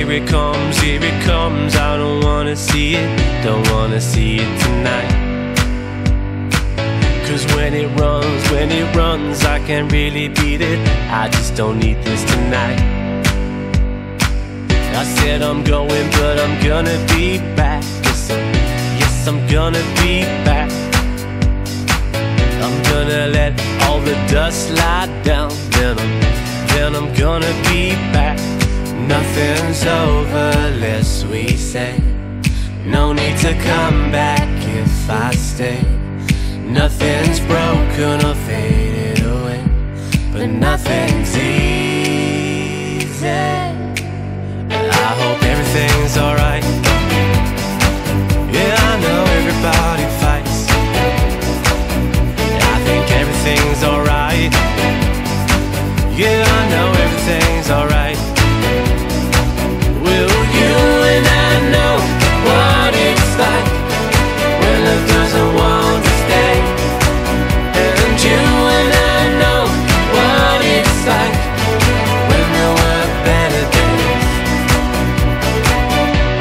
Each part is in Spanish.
here it comes, I don't wanna see it, don't wanna see it tonight. Cause when it runs, I can't really beat it, I just don't need this tonight. I said I'm going, but I'm gonna be back. Yes, I'm gonna be back. I'm gonna let all the dust lie down, then I'm gonna be back. Nothing's over, lest we say. No need to come back if I stay. Nothing's broken or faded away, but nothing's easy. I hope everything's alright. Yeah, I know everybody fights. I think everything's alright. Yeah, I know everything's alright. Will you and I know what it's like when love doesn't want to stay? And you and I know what it's like when there were better days.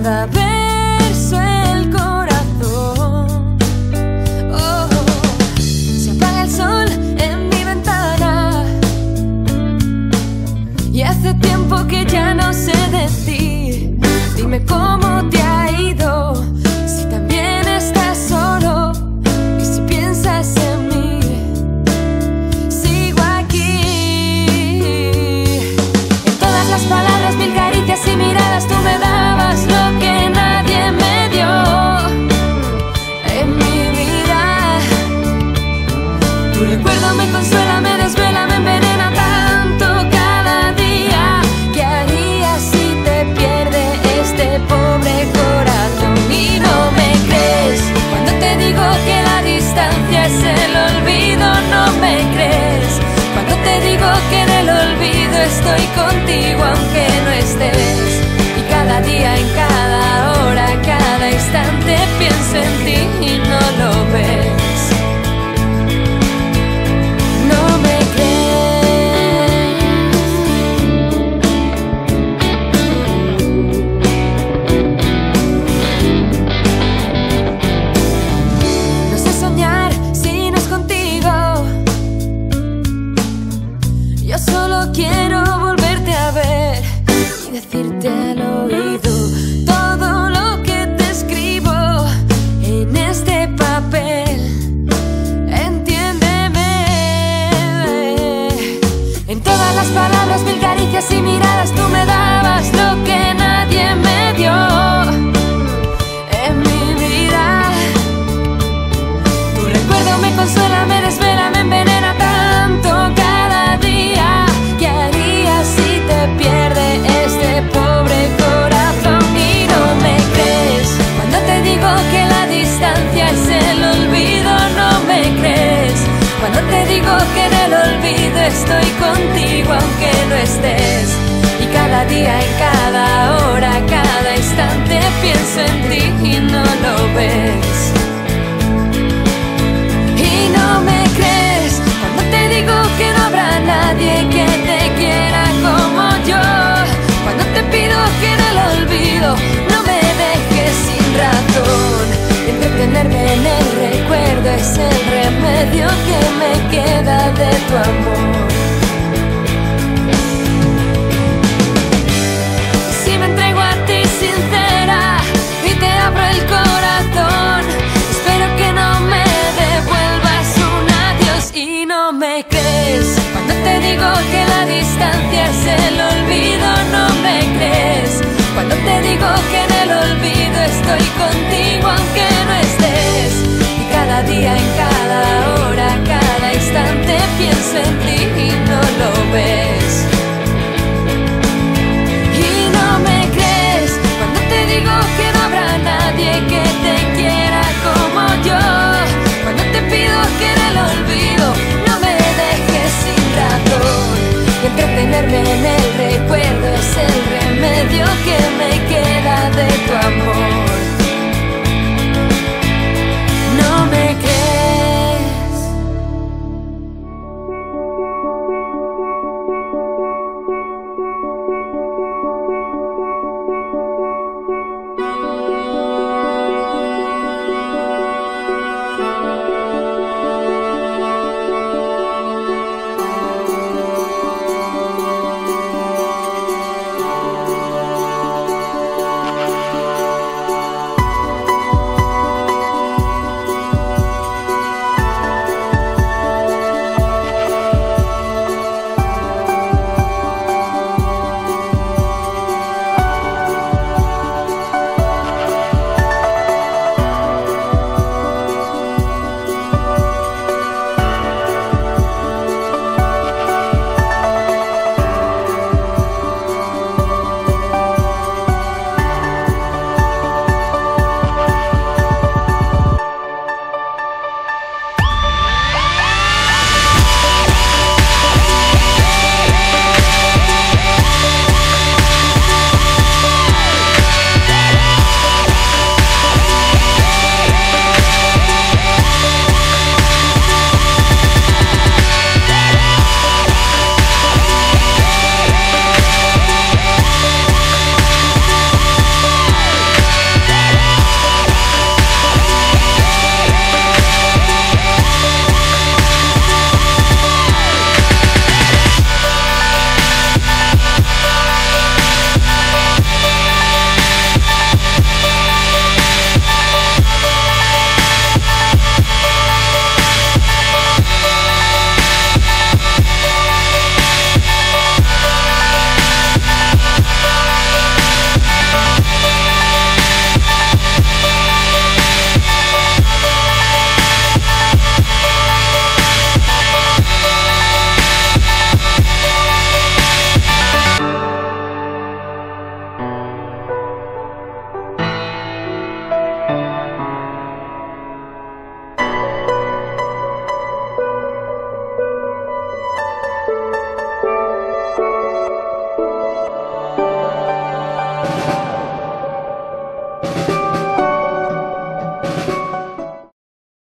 cada verso el corazón. Oh, se apaga el sol en mi ventana y hace tiempo que ya no sé de ti. Dime cómo te ha ido, si también estás solo y si piensas en mí. Sigo aquí. En todas las palabras, mil caricias y miradas, tú me dabas lo que nadie me dio en mi vida. Tu recuerdo me consuela, me desvela, me envenena tanto cada día. ¿Qué harías si te pierde este pobre corazón? Y no me crees cuando te digo que la distancia es el olvido. No me crees cuando te digo que en el olvido estoy contigo aunque no estés. Y cada día, en cada hora, cada instante pienso en ti y no lo ves. No me crees. No sé soñar si no es contigo. Yo solo quiero volverte a ver y decirte al oído todo lo que te escribo en este papel. Entiéndeme. En todas las palabras, mil caricias y miradas, tú me dabas lo que nadie me dio en mi vida. Tu recuerdo me consuela, me desvela, me envenena tanto cada día. ¿Qué harías si te pierde este pobre corazón? Y no me crees cuando te digo que la distancia es el olvido. No me crees cuando te digo que en el olvido estoy contigo aunque no estés. Y cada día, en cada hora, cada instante pienso en ti y no lo ves. Y no me crees cuando te digo que no habrá nadie que te quiera como yo. Cuando te pido que en el olvido no me dejes sin razón. Entretenerme en el recuerdo es el remedio que me queda de tu amor. Si me entrego a ti sincera y te abro el corazón, espero que no me devuelvas un adiós. Y no me crees cuando te digo que la distancia es el olvido. No me crees cuando te digo que en el olvido estoy contigo aunque no estés. Y cada día, en cada hora, cada instante pienso en ti